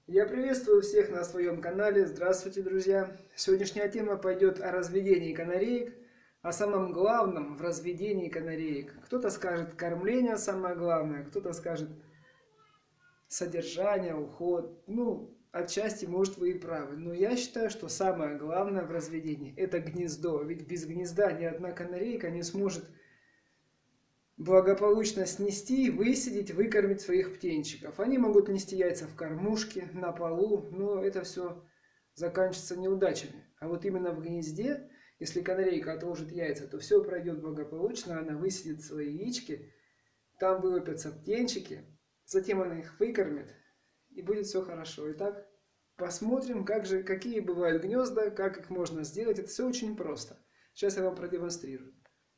Я приветствую всех на своем канале. Здравствуйте, друзья! Сегодняшняя тема пойдет о разведении канареек, о самом главном в разведении канареек. Кто-то скажет кормление самое главное, кто-то скажет содержание, уход. Отчасти, может, вы и правы. Но я считаю, что самое главное в разведении – это гнездо. Ведь без гнезда ни одна канарейка не сможет благополучно снести, высидеть, выкормить своих птенчиков. Они могут нести яйца в кормушке, на полу, но это все заканчивается неудачами. А вот именно в гнезде, если канарейка отложит яйца, то все пройдет благополучно, она высидит свои яички, там вылупятся птенчики, затем она их выкормит, и будет все хорошо. Итак, посмотрим, какие бывают гнезда, как их можно сделать. Это все очень просто. Сейчас я вам продемонстрирую.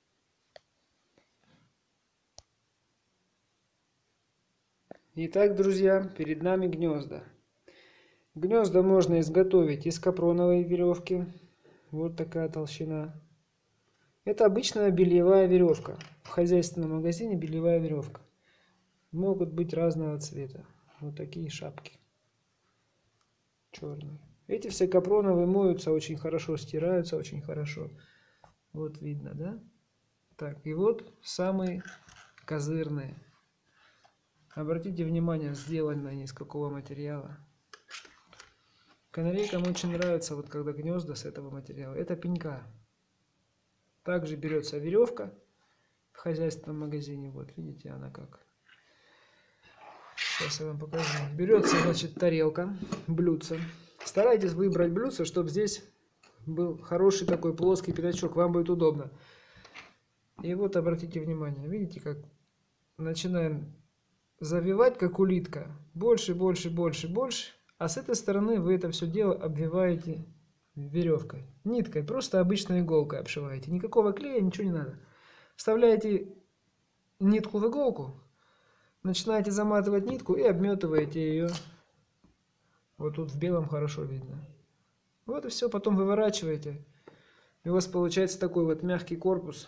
Итак, друзья, перед нами гнезда. Гнезда можно изготовить из капроновой веревки. Вот такая толщина. Это обычная бельевая веревка. В хозяйственном магазине бельевая веревка. Могут быть разного цвета. Вот такие шапки. Черные. Эти все капроновые моются очень хорошо, стираются очень хорошо. Вот видно, да? Так, и вот самые козырные. Обратите внимание, сделаны они из какого материала. Канарейкам очень нравится, вот когда гнезда с этого материала. Это пенька. Также берется веревка в хозяйственном магазине. Вот видите, она как. Сейчас я вам покажу. Берется, значит, тарелка, блюдце. Старайтесь выбрать блюдце, чтобы здесь был хороший такой плоский пятачок. Вам будет удобно. И вот обратите внимание. Видите, как начинаем завивать, как улитка. Больше, больше, больше, больше. А с этой стороны вы это все дело обвиваете веревкой. Ниткой. Просто обычной иголкой обшиваете. Никакого клея, ничего не надо. Вставляете нитку в иголку. Начинаете заматывать нитку и обметываете ее. Вот тут в белом хорошо видно. Вот и все. Потом выворачиваете. И у вас получается такой вот мягкий корпус.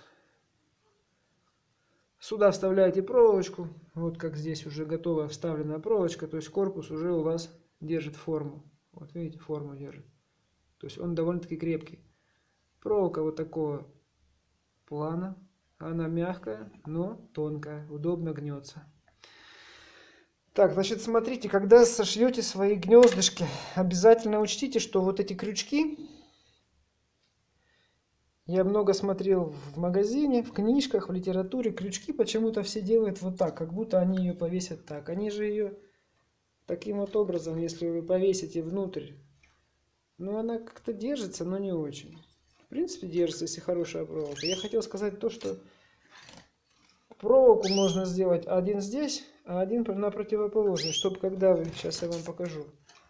Сюда вставляете проволочку, вот как здесь уже готовая вставленная проволочка, то есть корпус уже у вас держит форму. Вот видите, форму держит. То есть он довольно-таки крепкий. Проволока вот такого плана, она мягкая, но тонкая, удобно гнется. Так, значит, смотрите, когда сошьете свои гнездышки, обязательно учтите, что вот эти крючки, я много смотрел в магазине, в книжках, в литературе. Крючки почему-то все делают вот так, как будто они ее повесят так. Они же ее таким вот образом, если вы повесите внутрь, ну она как-то держится, но не очень. В принципе, держится, если хорошая проволока. Я хотел сказать то, что проволоку можно сделать один здесь, а один на противоположный, чтобы когда вы, сейчас я вам покажу,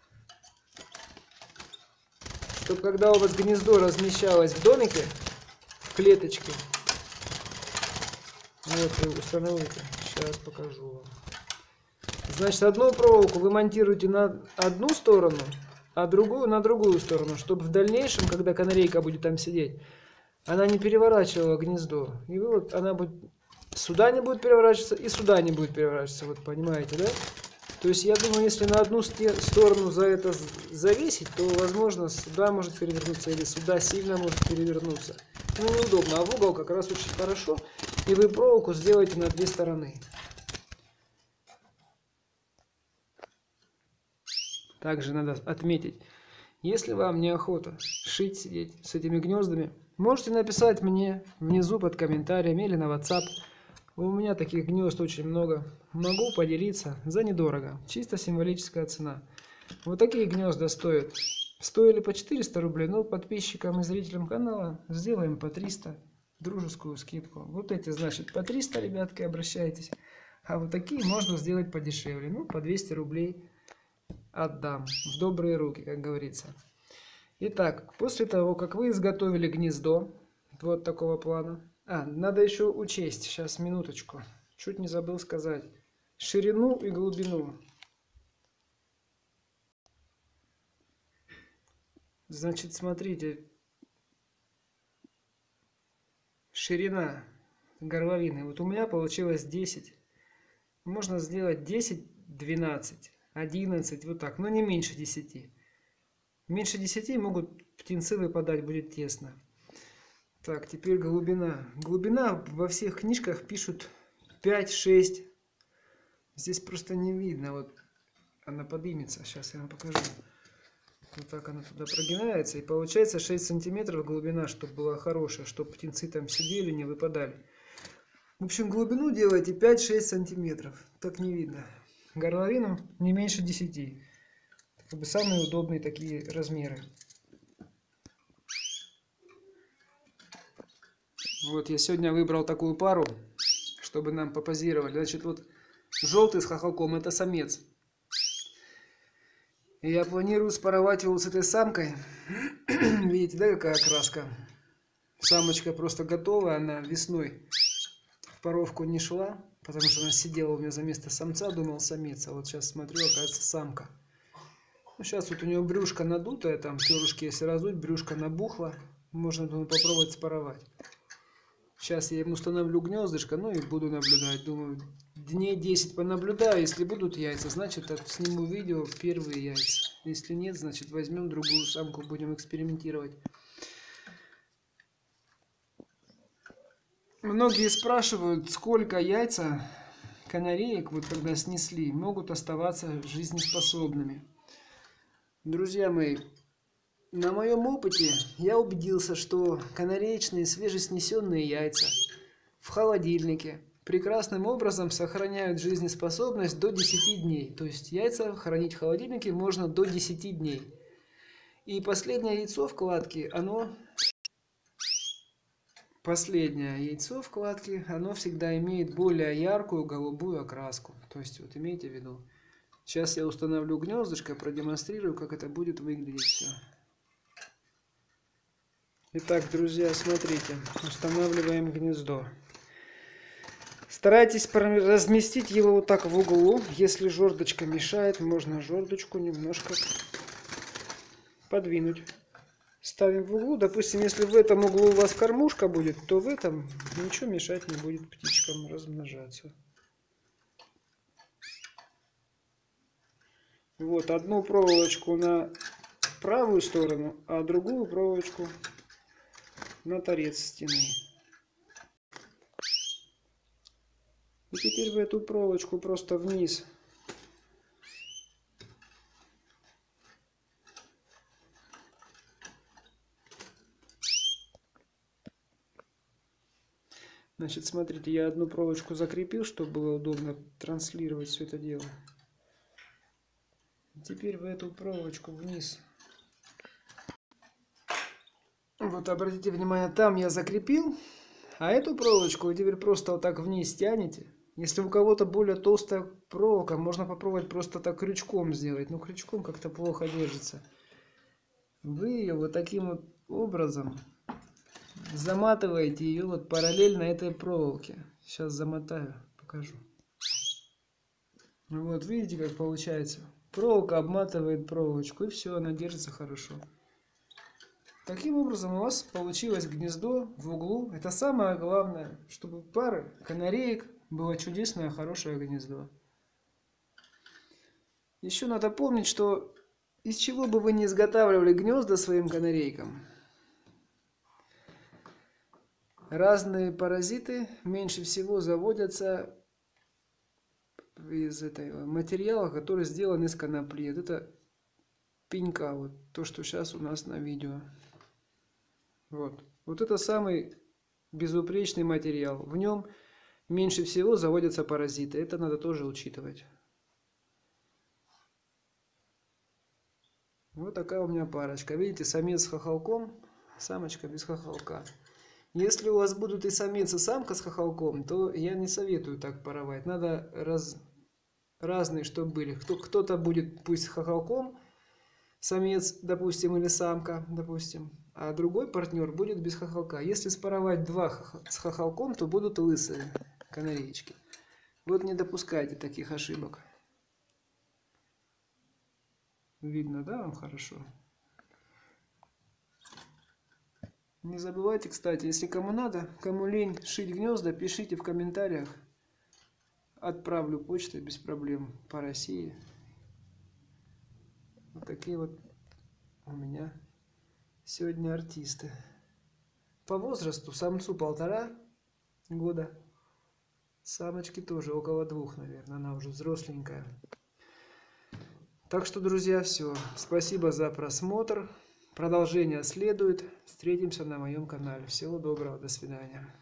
чтобы когда у вас гнездо размещалось в домике, в клеточке, вот вы установите, сейчас покажу вам. Значит, одну проволоку вы монтируете на одну сторону, а другую на другую сторону, чтобы в дальнейшем, когда канарейка будет там сидеть, она не переворачивала гнездо. И вот она будет сюда не будет переворачиваться и сюда не будет переворачиваться. Вот понимаете, да? То есть я думаю, если на одну сторону за это завесить, то возможно сюда может перевернуться или сюда сильно может перевернуться. Ну неудобно, а в угол как раз очень хорошо. И вы проволоку сделаете на две стороны. Также надо отметить, если вам неохота шить, сидеть с этими гнездами, можете написать мне внизу под комментарием или на WhatsApp. У меня таких гнезд очень много. Могу поделиться за недорого. Чисто символическая цена. Вот такие гнезда стоят. Стоили по 400 рублей, но подписчикам и зрителям канала сделаем по 300. Дружескую скидку. Вот эти, значит, по 300, ребятки, обращайтесь. А вот такие можно сделать подешевле. Ну, по 200 рублей отдам. В добрые руки, как говорится. Итак, после того, как вы изготовили гнездо, вот такого плана. Надо еще учесть, сейчас, минуточку. Чуть не забыл сказать. Ширину и глубину. Значит, смотрите. Ширина горловины. Вот у меня получилось 10. Можно сделать 10-12. 11, вот так, но не меньше 10. Меньше 10 могут птенцы выпадать, будет тесно. Так, теперь глубина. Глубина во всех книжках пишут 5-6. Здесь просто не видно. Вот она поднимется. Сейчас я вам покажу. Вот так она туда прогинается. И получается 6 сантиметров глубина, чтобы была хорошая, чтобы птенцы там сидели, не выпадали. В общем, глубину делайте 5-6 сантиметров. Так не видно. Горловину не меньше 10. Как бы самые удобные такие размеры. Вот я сегодня выбрал такую пару, чтобы нам попозировали. Значит, вот желтый с хохолком — это самец. И я планирую спаровать его с этой самкой. Видите, да, какая краска? Самочка просто готова, она весной в паровку не шла, потому что она сидела у меня за место самца, думал самец. А вот сейчас смотрю, оказывается, самка. Ну, сейчас вот у нее брюшко надутое, там перышки, если раздуть, брюшко набухло. Можно, думаю, попробовать спаровать. Сейчас я ему установлю гнездышко, ну и буду наблюдать. Думаю, дней 10 понаблюдаю. Если будут яйца, значит, сниму видео первые яйца. Если нет, значит, возьмем другую самку, будем экспериментировать. Многие спрашивают, сколько яйца канареек, вот когда снесли, могут оставаться жизнеспособными. Друзья мои, на моем опыте я убедился, что канареечные свежеснесенные яйца в холодильнике прекрасным образом сохраняют жизнеспособность до 10 дней. То есть яйца хранить в холодильнике можно до 10 дней. И последнее яйцо в кладке, оно всегда имеет более яркую голубую окраску. То есть вот имейте в виду. Сейчас я установлю гнездышко, продемонстрирую, как это будет выглядеть все. Итак, друзья, смотрите, устанавливаем гнездо. Старайтесь разместить его вот так в углу. Если жердочка мешает, можно жердочку немножко подвинуть. Ставим в углу. Допустим, если в этом углу у вас кормушка будет, то в этом ничего мешать не будет птичкам размножаться. Вот одну проволочку на правую сторону, а другую проволочку на торец стены. И теперь в эту проволочку просто вниз Значит, смотрите, я одну проволочку закрепил, чтобы было удобно транслировать все это дело. Теперь в эту проволочку вниз. Вот обратите внимание, там я закрепил, а эту проволочку вы теперь просто вот так вниз тянете. Если у кого-то более толстая проволока, можно попробовать просто так крючком сделать. Но крючком как-то плохо держится. Вы ее вот таким вот образом заматываете ее вот параллельно этой проволоке. Сейчас замотаю, покажу. Вот видите, как получается. Проволока обматывает проволочку, и все, она держится хорошо. Таким образом у вас получилось гнездо в углу. Это самое главное, чтобы у пары канареек было чудесное, хорошее гнездо. Еще надо помнить, что из чего бы вы ни изготавливали гнезда своим канарейкам, разные паразиты меньше всего заводятся из этого материала, который сделан из конопли. Это пенька, вот то, что сейчас у нас на видео. Вот это самый безупречный материал. В нем меньше всего заводятся паразиты. Это надо тоже учитывать. Вот такая у меня парочка. Видите, самец с хохолком, самочка без хохолка. Если у вас будут и самец, и самка с хохолком, то я не советую так паровать. Надо разные, чтобы были. Кто-то будет пусть с хохолком, самец, допустим, или самка, допустим, а другой партнер будет без хохолка. Если спаровать два с хохолком, то будут лысые канареечки. Вот не допускайте таких ошибок. Видно, да, вам хорошо? Не забывайте, кстати, если кому надо, кому лень шить гнезда, пишите в комментариях. Отправлю почтой без проблем по России. такие вот у меня сегодня артисты. По возрасту самцу 1,5 года. Самочки тоже около 2, наверное. Она уже взросленькая. Так что, друзья, все. Спасибо за просмотр. Продолжение следует. Встретимся на моем канале. Всего доброго. До свидания.